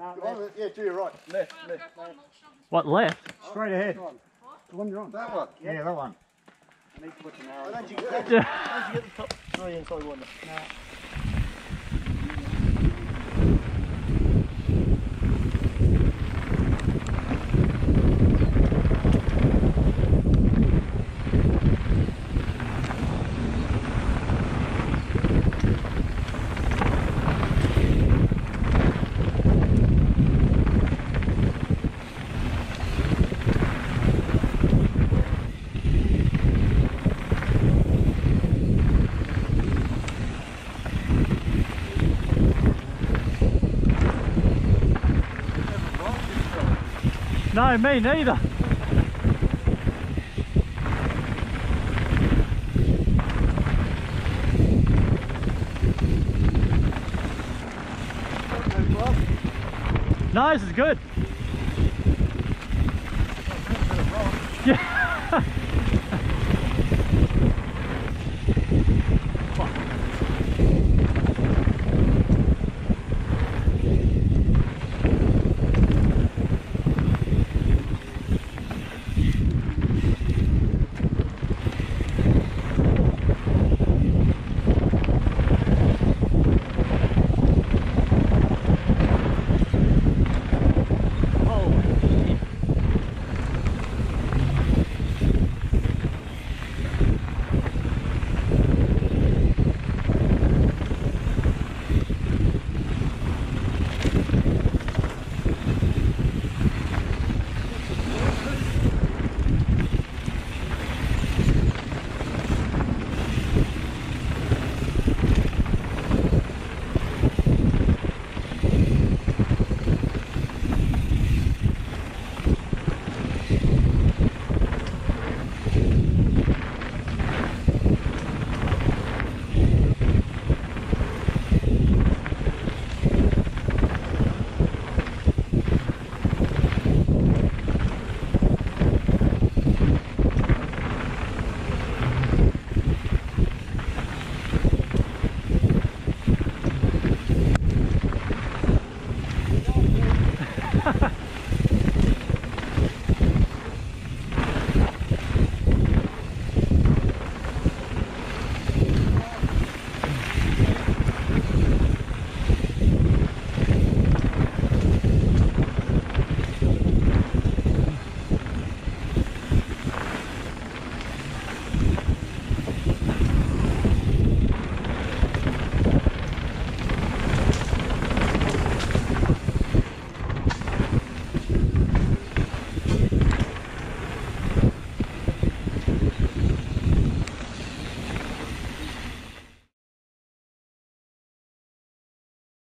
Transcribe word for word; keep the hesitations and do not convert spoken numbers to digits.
No, left. Yeah, to your right. Left, left. left. What, left? Straight ahead. The one you're on. That one? Yeah, that one. I need to put an arrow. Don't you, don't you, don't you get the top three in Sidewinder? No. No, me neither. No, this is good. Yeah.